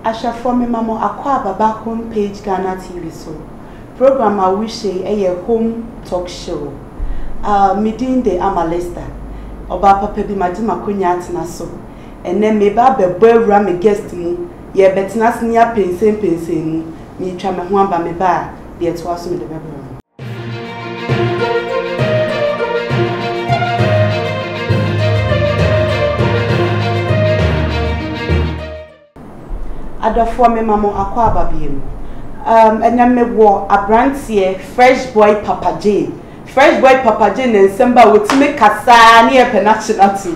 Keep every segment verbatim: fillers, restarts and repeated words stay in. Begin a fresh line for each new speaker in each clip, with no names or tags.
Asha from me mama akwa back home page Ghana T V so. Program I wish a home talk show. Uh meeting the Amalesta. Oba papa bi madima konya atena so. Ene me ba bebo awura me guest mu. Ye betena senia pensen pensen mu. Me twa me ho aba me ba de eto aso me de bebo. Adofo me mama akwa ababiem. Um enya me wo abrantie fresh boy P.Jay. Fresh boy P.Jay na nsemba wotime kasa na ye penachina tu.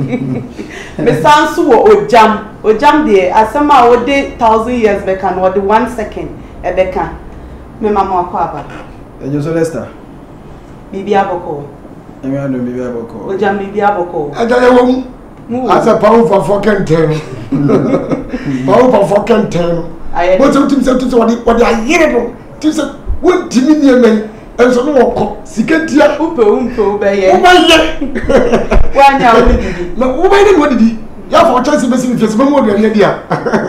Me sansu wo Ogyam. Ogyam de asema wo de one thousand years beka no de one second e beka. Me mama akwa aba.
Ejo so Lester.
Bibi aboko.
Emi ando bibi aboko.
Ogyam bibi aboko.
Ajana wo as a pound for fucking ten. Pound for fucking ten. But some things to what what they are here. Things what dimini men and so no ko siketia
upe umpe obeye.
Obeye.
Wanya wo didi.
Na obeye no didi. Ya for chance be see face mo do here dia.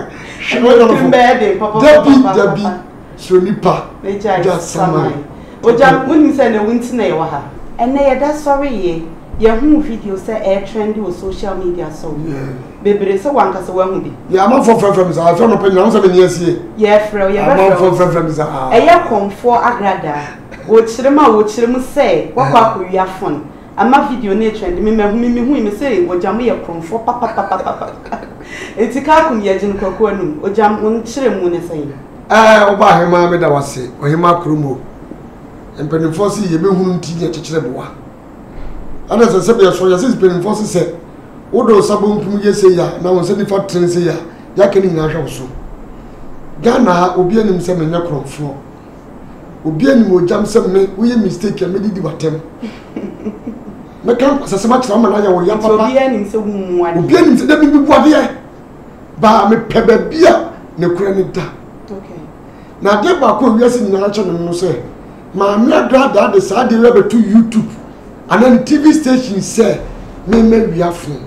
Mbede papa papa.
Dabi so nipa.
Just samai. Ogyam woni say na wunti na ye wa ha. Ene ye da sorry ye. Ye hu video say air trendy on social media so. Yeah. Bebere so wanka so wahu bi.
Yeah, am for friend friends. I feel no pain. I'm so many years here.
Yeah, friend, yeah,
I'm for friend friends. Ah.
E ya kom for Agradaa. Wo chirema wo chiremu say wakwa ko wia phone. Ama video na trend me me hu me hu me say Ogyam ye kom for papa papa papa. Etika kun ye jin kwako anum. Ogyam won chiremu ne say.
Eh, oba hema me da wase. Ohema kromo. Empenifo si ye be hunu nti ye chechire boa. Ana se se be so ya se empenifo si se Odo sabon pum ye se ya na won se ni fa tren se ya ya ke ni nya hwe so Ghana obi anim se me nya kromfo obi anim Ogyam se me wo ye mistake me didi watem me kan se se ma kira ma na ya wo ya papa
obi anim se hu mu ade
obi anim se da bi bu ade ba me peba bia ne kura ni da
okay
na de ba ko wi ase ni na cha no se ma me Agradaa de sa de we betu YouTube and then T V station say me me wi afun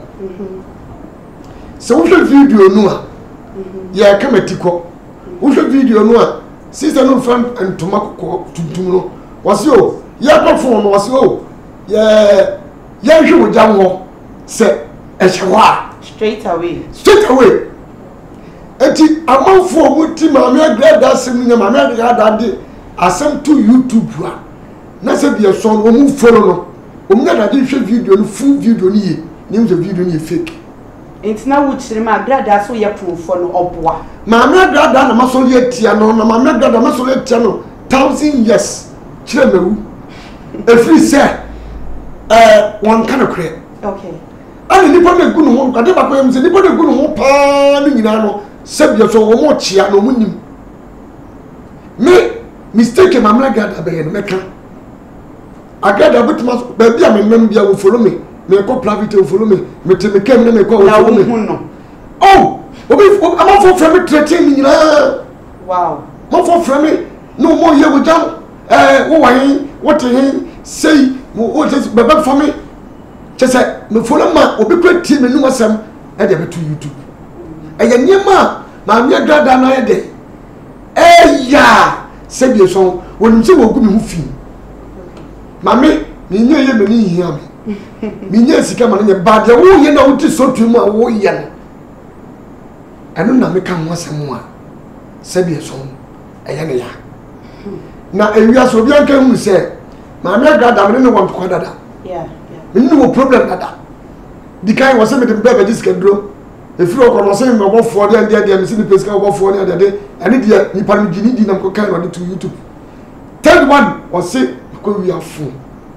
so we video no a ya kamatiko we video no a sister no friend and tomako tuntum no was yo ya perform was yo ya ya hwe Ogyam ho se e hwa
straight away
straight away eti amanfo muti ma me Agradaa sim nya ma me Agradaa de asem to YouTube a na se bi so no mu follow no o mu na de hwe video no full video ni ye ni mu video ni fake.
It's now which Agradaa so ye proof for no obwa. Ma
me Agradaa na maso ye tia no na ma me Agradaa maso ye tia no thousand years kire mewu. E free say eh one kind of create.
Okay.
Ani nipa na gu no ho ade ba ko yem se nipa na gu no ho pa ni nyina no se bia so wo mo chia no munim. Me mistake ma me Agradaa be ye no meka. Agradaa bituma ba bia me mem bia wo follow me. Me ko private will follow me me te me kem na me ko follow me oh obi am for from me threaten me na
wow
mo for from me no more ye Ogyam eh wo wan what he say mo o just baba for me just say me follow ma obi kwa tie me numa sam e de beto YouTube e ye nyema ma me Agradaa na ye de eh ya se bi so wonim se wo gu me hu fi ma me me nye ye me ni hia me minye sika ma nye ba de wo ye na wo ti so tu mu a wo ye no anu na me ka ho asem a se bi so e ye ne ya na ewia so bi anka hu se ma me Agradaa me ne wo ko dada
yeah
yeah me ne wo problem dada di kai wo se me de be be diska dro e firi ko no se me bo fo de de de me se ni pesika bo fo de de ani de ni par mi gini di na ko kai no to YouTube third one was say ko wi afu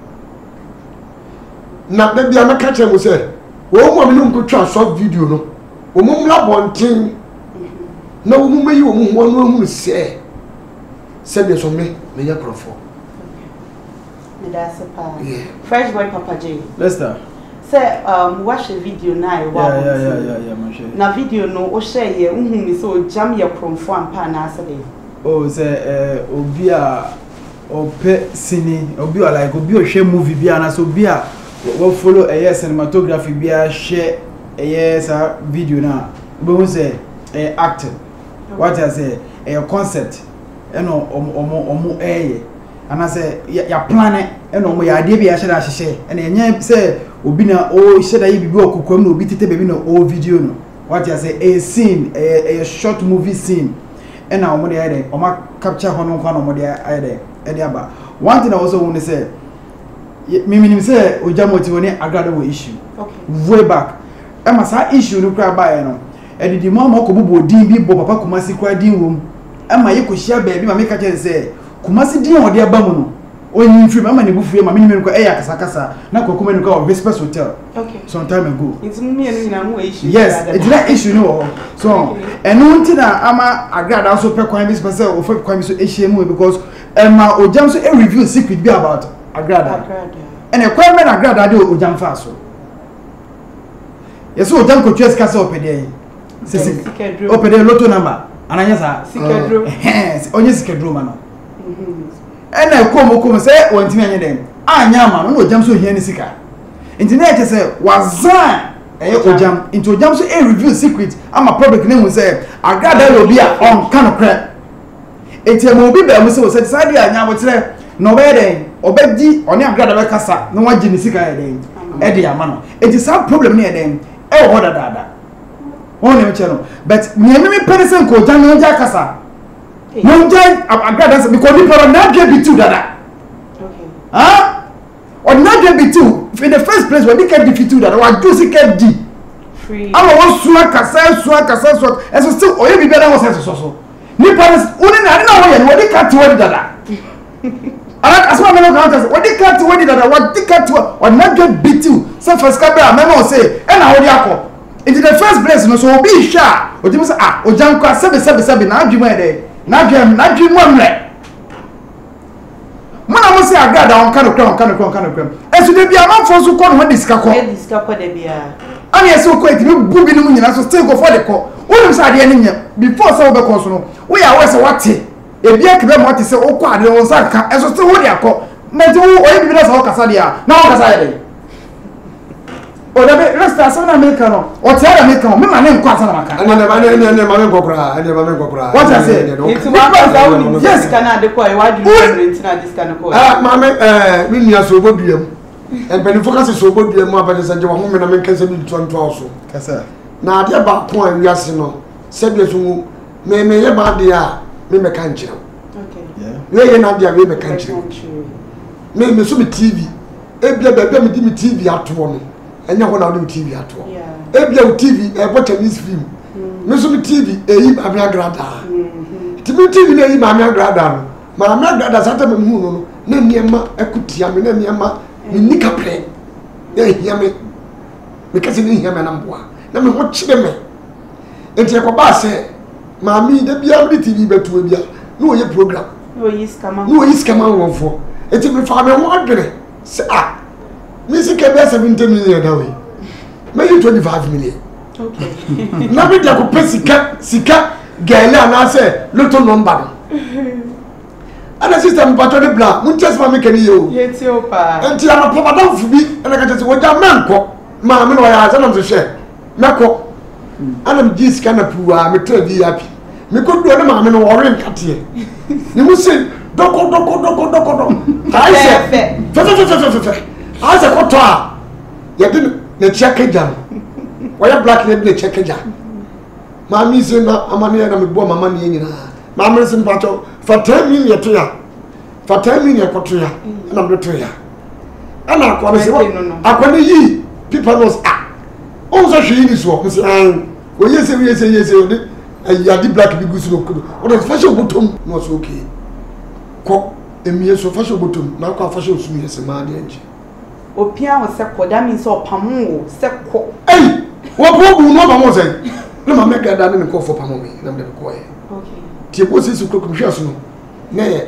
na de bia me ka che mo se wo mo me nko twa short video no wo mo mla bontin na wo mo meyi wo mo ho no hu se se be so me me ya profo
me da se pa fresh boy P.Jay
Lester
say um watch a video na e wa
yeah yeah yeah yeah yeah man share
na video no o share ye hu mi so Ogyam ye profo ampa na ase be
oh say eh obi a ope sini obi a like obi o hwe movie bia na so obi a we follow a cinematography bia share a yes video na we say a acting what I say a concept eno omo omo eye and I say ya plan eno mo ya de bia hye da hye ene enye say obi na o hye da yi bibi okukwam na obi tete baby na o video no what I say a scene a, a short movie scene ena omo de eye omo capture hono kwa no omo de eye e de aba one thing I also want to say me minim say Ogyam woni Agradaa wo issue okay way back e ma sa issue no kra ba e no e di di mo mo ko bobo din bi bo papa Kumasi kra din wom e ma ye ko hia ba bi ma me ka che say Kumasi din o de aba mu no onyi free ma ne bu free ma me ni ko e ya kasa kasa na ko kuma ni ko Vespers hotel okay some time ago
it's me and na mo issue
yes it's that issue no so and unti na ama Agradaa so pe kwan Vespers o fe kwan so ehie mu because e ma Ogyam so e review secret be about Agradaa and a kwan me na Agradaa de Ogyam fa so yes Ogyam ko twes kasa opede sisi opede lotto number ananya sa
sikedro
eh onye sikedro ma no and na kom kom say wantimi anye dem anya ma no Ogyam so hia ni sika internet say wazan eh Ogyam into Ogyam so e review secret ama public name we say Agradaa lo bi a on kan kra etiamo bi ba mu say say side anya mo tere no be den obedi oni Agradaa be kasa no waji ni sika e den e de ama no enti some problem ni e den e ho da da da won em chero but me me person ko Ogyam no ja kasa no ja Agradaa because people not get be too dada okay huh or not get be too in the first place when they get be too dada wa do sika di free ama won suwa kasa suwa kasa suwa eso still oye bi bela wo sense so so ni parents uni na na wo ye no dey cut wo dada ala asma me no counters wo dey cut wo dada wo dey cut wo not get be too so first ka bra me no say e na wo dey akọ into the first place no so obi sha o ti say ah Ogyam kwa sebe sebe sebe na adwuma e dey na adwum na adwum amre mona mo say Agradaa on kan okra on kan okra on kan okra esu de bia man fo so ko no disika ko
e disika ko de bia
ani eso ko etimi bu bi no nyina so still go for the ko wonu say ade nya before say we be ko so no we ya we say wate e bia kebe mo te say o ko ade on sa ka eso still wo de akọ na ti wo oyi bi na say o kasa de a na o kasa de o da be resta so na America no o ti ara America me ma ne nko asa na maka
ani ne ma ne ne ma me nkokora ani ma me nkokora
what I say
it's one person who yes kana de ko e wa du different na this kana ko
ah ma me eh mi nia so boduam en beni focus so boduam ma bani sanje wa ho me na me kase bi tonto aso
kasa
na ade ba ko an wiase no se bi so me me ye ba de a me me kan kire okay yeah we ye na de a we me kan kire me me so me T V e bia ba bia me di me T V ato no enya ho na o T V ato e bia o T V e bota this film me so me T V e yi ma me Agradaa ti me T V na yi ma me Agradaa no ma me Agradaa sa ta me hu no na niema akutia me na niema ni nika pre e hia me me kase ni hia me na mboa na me ho chire me enti e ko ba se ma mi de bia me T V betu bia no ye program
no yi scam
no yi scam won fo enti me fa me ho adwene se ah me se ke be seventy million da we me twenty-five million okay na be dia ko pesika sika gele na se lotto number ana system pato de bla mun chess ma me kani yo
yeti opa
enti ana papa da fu bi ana ka chess Ogyam manko ma me no ya za na so hwe meko ana me ji sika na puwa me tra bi happy me ko do na ma me no worry nkate ni mu se doko doko doko doko doko ai se fe fe fe fe fe ai se ko to a ye de na check jam why black na de check jam ma mi se na amane na me bo mama ne nyina ma me se mpacho for ten million to ya for ten million ko to ya na me to ya ana ko se akwane yi people was ah on so hwe ni so ko se an o yese we yese yese o de ya di black bi gusu no kudo o de fashion bottom no so okay ko emiye so fashion bottom na ko fashion su yese ma de nji
opia ho se ko that means opamo se ko
eh wo bo bu no ba mo se na ma make da ne ko for pamo me na me ko e
okay
ti po se su ko ko hwe so no na ye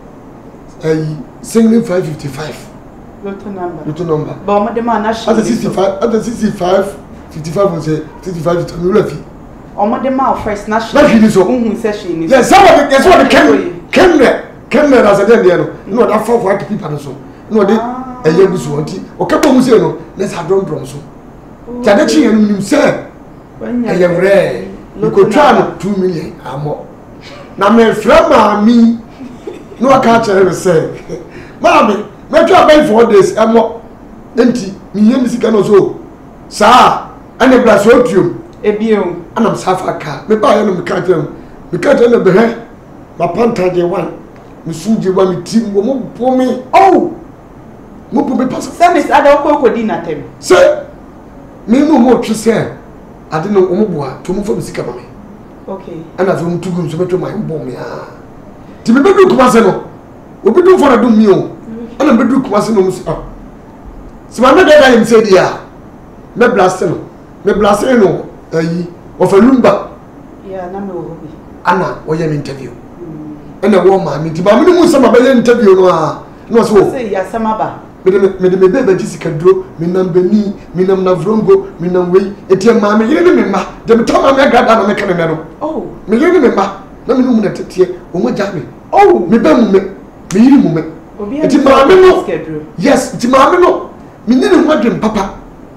eh single five fifty-five
lotto number
lotto number
ba mo de ma na shi
at sixty-five at sixty-five fifty-five on say sixty-five to me rafi
o mo de ma first na shi
na shi ni so
uhun se shi ni
yes some of the yes what the kem kem kem as a dey no no that for for people no so no dey eye busu onti o ka bo mu se no let's have drum drum so ta de chi enu nim se eye wre You could try two million or more. Now, my friend, mommy, no, I can't tell you, say, Mammy, make you pay for this and more empty. Me and can also, sir, and a glass of you. A bill, and I'm Safaka. Me buy them, me can't tell me can't tell the hair. My panta, one, me soon you want me team, won't pour me. Oh, Mupu be possible. Some is other cocoa dinner. Sir, me no more to say. I didn't know Omobua to move from the Sikama. Okay. And I've room to go to my bomb. To be bedroom Kumasano, we'll be doing for a do meal. And I'm bedroom Kumasano. So my mother I said, yeah, me blasteno, me blasteno, eh, of a lumba. Yeah, no, Anna, or your interview. And a woman, me to buy me some of interview. No, so say, yes, some other. Me me me bebe Jessica Dro, me nam Beni, me nam Navrongo, me nam Way, eti ma me yene me ma, de me tama me Agradaa na me ka me no. Oh, me yene me ma, na me no mu na tetie, o mo ja me. Oh, me ba mu me, me yiri mu me. Eti ma me no. Yes, eti ma me no. Me ni no madwem papa.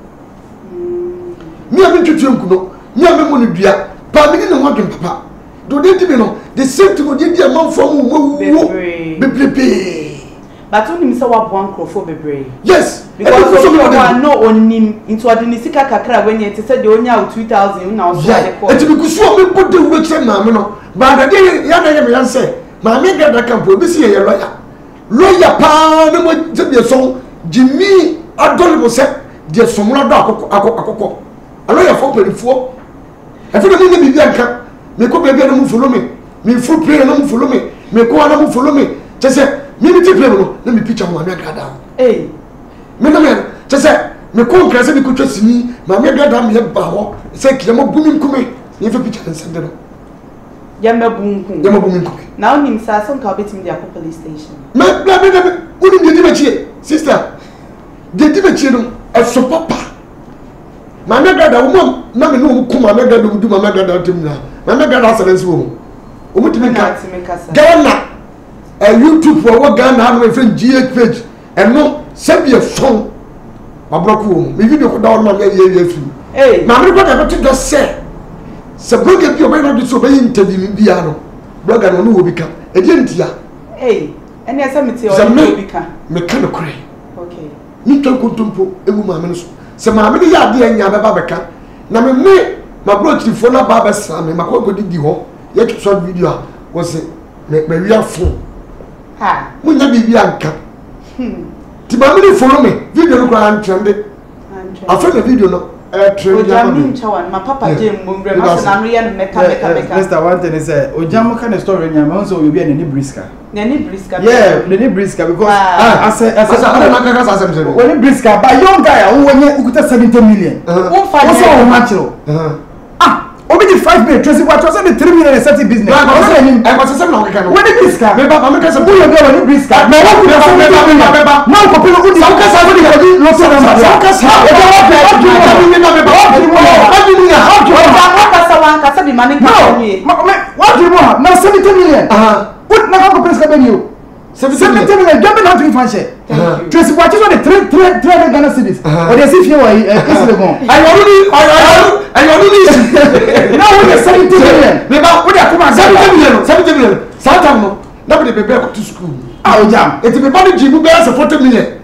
Me a me tutu enku no, me a me mo no dua, pa me ni no madwem papa. Do de ti me no, the same thing o de di amanfo mu wo wo. Bebrebe. But only Mister Wabwan Crofo Bebre. Yes, because some of them no on him into Adinisika Kakra when you said the only out two thousand now. Yeah, and to be so we put the witch and mamma. But I didn't Yana say, my mega that can put this year lawyer. Lawyer Pan, what the song Jimmy Adolfo said, dear Somra Dako Akoko. A lawyer for twenty-four. I feel the movie Bianca. Me go baby no follow me. Me full play no follow me. Me go no follow me. Just say me me take no let me picture my Agradaa. Eh. Me no me just say me ko nkrase me ko twasini ma me Agradaa me ba ho say kiyamo bumi nkume me fa picture send no. Ya me bunku. Ya me bumi nkume. Now nim sa so nka obetimi dia ko police station. Me bla me me uni me di bechie sister. De di bechie no e so papa. Ma me Agradaa wo na me no ko ma me Agradaa du ma me Agradaa tim na. Ma me Agradaa silence wo. O mutimi nka. Ghana a YouTube for what Ghana have my friend G H page and no send me a song. My brother, me video ko down my year film. Hey, my brother got to just say. So bring up your man disobey interview in Biano. Brother no will become a gentia. Hey, and yes, I'm tell you become mechanical cray. Okay. Me to go to a woman. So my many idea in Yababaka. Now me, my brother for na Baba Sam, my co did the home. Yet short video was it me real phone. Ha, when you be Bianca. Hmm. Timamini follow me. Video no grand trended. I found a video no. Ogyam chawan my papa Jim Mumbre Master Marian Meka Meka Meka. Mister One thing is uh Ogyam kind of story nyama also will be any briska. Any briska. Yeah, any briska because ah I said I said I don't know how to say. When briska but young guy who when you got seventy million. Who find also natural. Ah Obi the five million, Tracy what was the three million setting business. I was saying I was saying no can. When the briska, me ba me kasa buyo go when the briska. Me what the seventy million. Now people who the some kasa who the lots of number. Some kasa. What do you mean na me ba? What do you mean? How do you mean? How do you mean? What kasa wan kasa be money can you? What do you want? Now seventy million. Uh-huh. What na go briska be you? seventy million. Don't know how to give fan share. Tracy what is on the three three three hundred Ghana cedis. Or they see if you are is the go. I already I already I already now we are seventy million. Me ba we dey come seventy million. seventy million. Satam no. Na be dey go to school. Ah Ogyam. It be body gym be as forty million.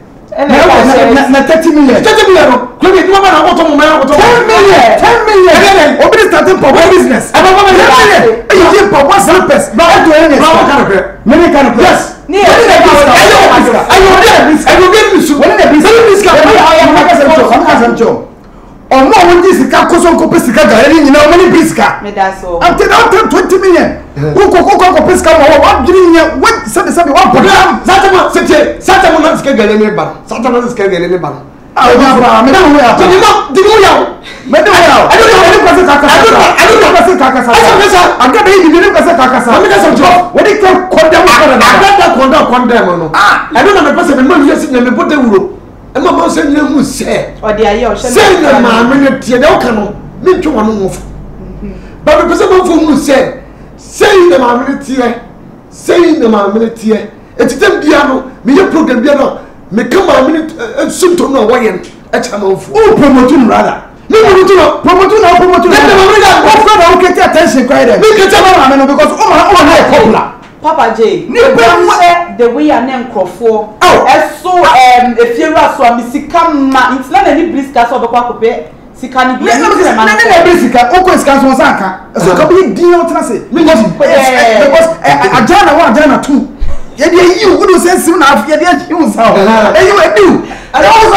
Na thirty million. thirty million no. Come here, you want na auto mo na auto. ten million. ten million. Obi dey starting for business. I don't want to you dey for one service. Ba to any. Ba kind of many kind of yes. Ni e dey ayo ayo ayo get me so. When the business can be I am not saying so. I'm not saying or no when this ka koso ko pesika ga eri nyina many pesika. Me da so. I'm telling twenty million. Who ko ko ko pesika mo what giving you what sabe sabe what program. Zatama sete zatama na sika ga le ba. Zatama na sika ga le ba. Ah Ogyam me na we apa. Di mo di mo yawo. Me na we yawo. I don't know any person ka kasa. I don't know person ka kasa. I don't know. I get the you person ka kasa. Me ka so job. When it come condemn condemn. I get that condemn condemn no. Ah, I don't know the person me no yes na me put the wuro. Emma ma say na hu say. O de aye o hye. Say na ma me ne tie de o ka no. Me ntwe wano mo. But the person mo fu hu say. Say na ma me ne tie. Say na ma me ne tie. Etitem bia no, me ye program bia no. Me come ma me ne symptom no wa ye. E cha ma fu. O promote no rather. Me promote no,
promote no, promote no.
Let me bring that.
Of course, I will get attention cry there.
Me get
attention because oh my, oh my popular.
Papa J, the way I name Crawford.
Oh,
so um, if you're a so I'm sick, ma. It's not any blister so bakwa kope. Sikani bi.
No, no, no, no, no, blister. Oko is cancer sanka. So can be deal to say. Because because Ajana one, Ajana two. Yeah, you would say soon after yeah, you sound. And you would do. And also,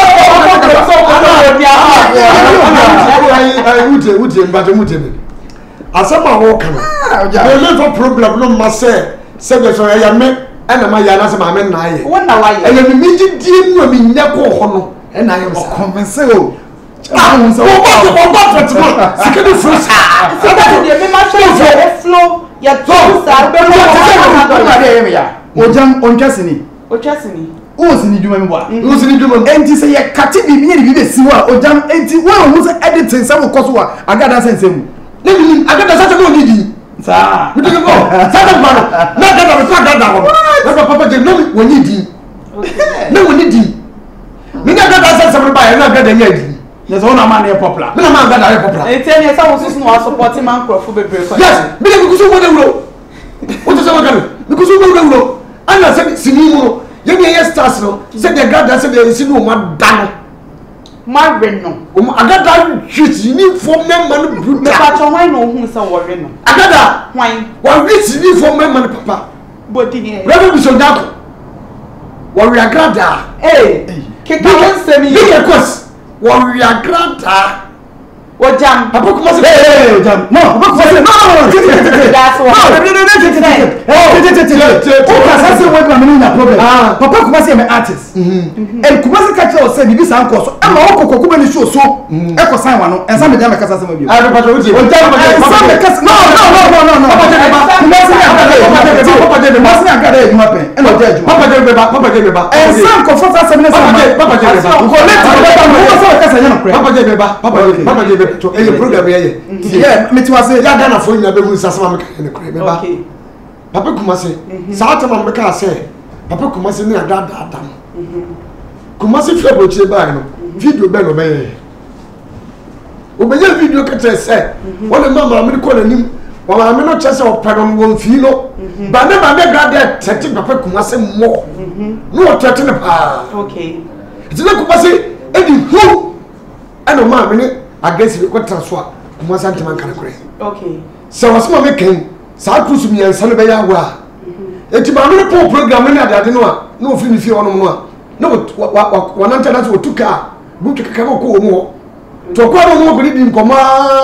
I would say, would say, but I would say. As I'm a walker, I live for problem. No, must say, say that I am met, and I'm a yana, my man. I wonder why. And I'm immediately dealing with me, never honor, and I am convinced. Ah, so what? What's wrong? Second first. So that you may not show flow. Yet,
Ogyam onchasini.
Ochasini.
Osini dwuma mi bwa.
Osini dwuma.
Enti se ye kati bibi ne bibi si wa Ogyam enti wa hu se editing se wo koso wa Agradaa sense mu.
Ne bi Agradaa sase mo nidi.
Sa.
We dey go. Sase ma no. Na Agradaa we Agradaa wo. Na papa je no we nidi. Okay. Na we nidi. Me na Agradaa sense mo ba ye na Agradaa nya di.
Yes, one man is popular.
Me na man Agradaa is popular.
Enti e say wo susu no support man crop bebre ko.
Yes, me dey go so wo dey wuro. What is that? Because we go wuro. Ana said sinimu ye be yes stars no said the Agradaa said the sinu ma da no
ma re no
o Agradaa hwiti ni for member no brutal
me pa cho hwan no hu se wo re no
Agradaa
hwan
wa hwiti ni for member no papa
body ni
Reverend Bishop Dako wa re Agradaa
eh keka won se mi
ye quest wa re Agradaa
Ogyam
papa Kumasi
hey Ogyam no papa Kumasi no
that's what
no no no o ka say we go me na problem papa Kumasi am artist and Kumasi catch us say bibi san ko so ama o kokoko be ni show so e ko sign wa no ensa me dem kasa say ma bi
ah papa o je Ogyam
papa me kasa no no no no no papa je ba Kumasi papa je Kumasi na Agradaa e juma pen e no je juma
papa je be ba papa je be ba
ensa ko for say me say
papa je be ba
ko let ko so kasa nya no
papa je be ba papa papa je be to e program ye
yeah me ti wa say
ya Ghana fo nya be hu sasa ma me ka ne kure me ba papa Kumasi sa ta ma me ka say papa Kumasi ni Agradaa adam Kumasi fi abochire ba no video be no be o be ya video ka te say wona mama me ko nanim wa ma me no chese o pedon won fi no ba ne ma me Agradaa tete papa Kumasi mo no o tete ne pa
okay
ti na Kumasi e di hu ana ma me ne aggressive ko transfer Kumasi antema kan kure
okay
so was ma me ken sa cruise mi ansa no be ya wa eti ma me po program ne adade no a no ofiri mi fi wono no a no wa na ntana so tuka bu tuka ko ko mo to ko no mo ko di nkoma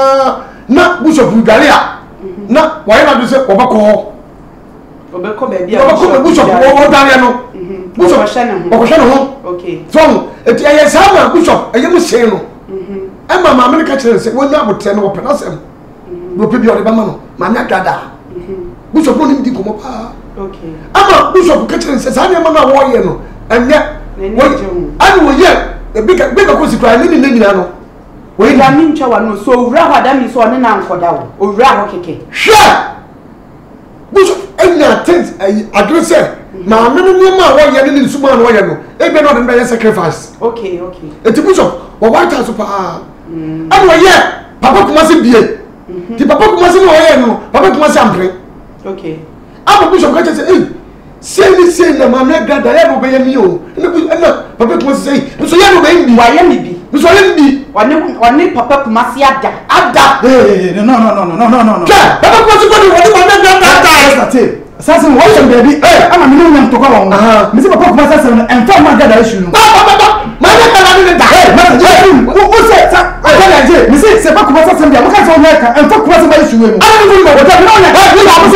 na bishop Galia na wa ina do se obako
obako be bia
obako bishop wo Galia no bishop obako hwe no
okay
so eti aye sama bishop aye mu sei no e ma ma me ka kire se wonya abotre no open asem no pe bi o de ba ma no ma me Agradaa bishop no ni di komo pa
okay
ama bishop ka kire se sa ne ma na wo ye no enye wo ani wo ye e bi ka bi ka ko sikra ni ni nyina no wo
ya mi ntwa wa no so owura ho da mi so ne na nkoda wo owura ho keke
hwe bishop enya things adre se ma me no ni ma wo ye ni nsuma no wo ye no e bi no de be sacrifice
okay okay
eti bishop wo white house pa ani wo ye papa Kumasi bie ti papa Kumasi no wo ye no papa Kumasi ampre
okay
ama bishop ka say eh say ni say na ma me Agradaa ya no be ye mi o na papa Kumasi say so ye no be mi
wa ye mi bi
so ye mi
wani wani papa Kumasi ada
ada
eh no no no no no no no
ja papa Kumasi ko ni woni ma me Agradaa
ada sasa wo so baby eh ama me no nyam to kwa wo me say papa Kumasi say no en fa ma Agradaa issue no
papa papa ma me Agradaa ni da
eh ma je wo wo say sa Agradaa je me say say papa Kumasi say dia mo ka say wo ka en fa Kumasi ba issue we mu
ana ni mo wo da no nya eh ni ba so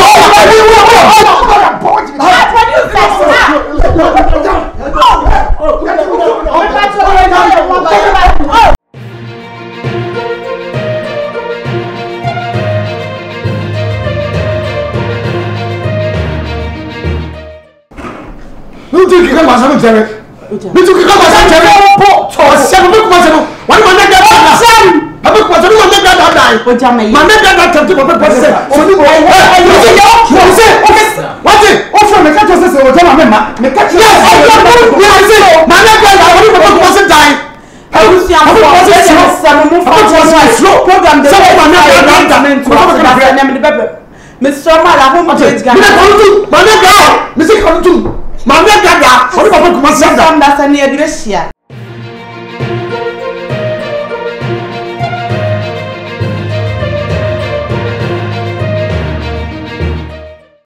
Bitu kika masa no tere. Bitu kika masa tere. Po to se mo ko masa no. Wani ma na gada na sam. Abi ko masa no ma na gada dai.
Ogyam yi.
Ma na gada tante mo pe se. So ni mo. Eh, you see yo. You see. Okay. What it?
o fo me ka to se se Ogyam me ma me ka chi
yes I don't know. Ma na gada wani mo ko masa dai.
Abusia mo se se mo mo
was slow
program the
way my name
Mister Mala home page
Ghana my name Ghana Mister Kantu my name Ghana what about Kumasi'S
that's a near